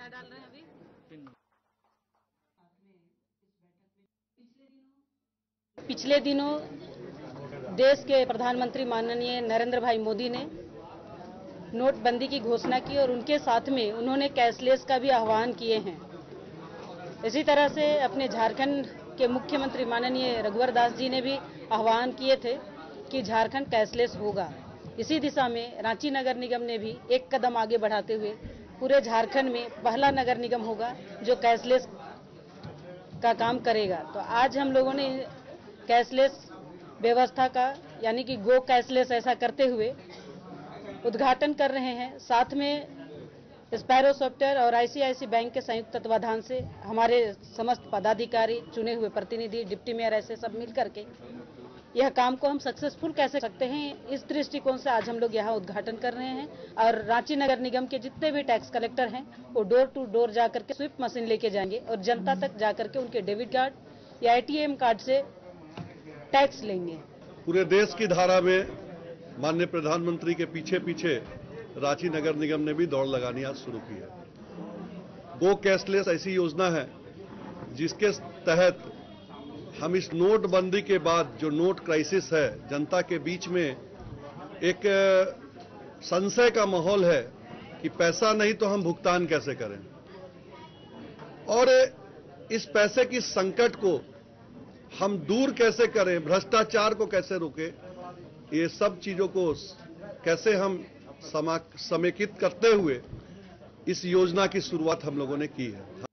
डाल रहे हैं अभी? पिछले दिनों देश के प्रधानमंत्री माननीय नरेंद्र भाई मोदी ने नोटबंदी की घोषणा की और उनके साथ में उन्होंने कैशलेस का भी आह्वान किए हैं। इसी तरह से अपने झारखंड के मुख्यमंत्री माननीय रघुवर दास जी ने भी आह्वान किए थे कि झारखंड कैशलेस होगा। इसी दिशा में रांची नगर निगम ने भी एक कदम आगे बढ़ाते हुए पूरे झारखंड में पहला नगर निगम होगा जो कैशलेस का काम करेगा। तो आज हम लोगों ने कैशलेस व्यवस्था का यानी कि गो कैशलेस ऐसा करते हुए उद्घाटन कर रहे हैं। साथ में स्पैरो सॉफ्टवेयर और आईसीआईसी बैंक के संयुक्त तत्वाधान से हमारे समस्त पदाधिकारी, चुने हुए प्रतिनिधि, डिप्टी मेयर ऐसे सब मिल करके यह काम को हम सक्सेसफुल कैसे सकते हैं, इस दृष्टिकोण से आज हम लोग यहाँ उद्घाटन कर रहे हैं। और रांची नगर निगम के जितने भी टैक्स कलेक्टर हैं वो डोर टू डोर जाकर के स्विप मशीन लेके जाएंगे और जनता तक जाकर के उनके डेबिट कार्ड या एटीएम कार्ड से टैक्स लेंगे। पूरे देश की धारा में माननीय प्रधानमंत्री के पीछे पीछे रांची नगर निगम ने भी दौड़ लगानी आज शुरू की है। गो कैशलेस ऐसी योजना है जिसके तहत हम इस नोटबंदी के बाद जो नोट क्राइसिस है, जनता के बीच में एक संशय का माहौल है कि पैसा नहीं तो हम भुगतान कैसे करें, और इस पैसे की संकट को हम दूर कैसे करें, भ्रष्टाचार को कैसे रोकें, ये सब चीजों को कैसे हम समेकित करते हुए इस योजना की शुरुआत हम लोगों ने की है।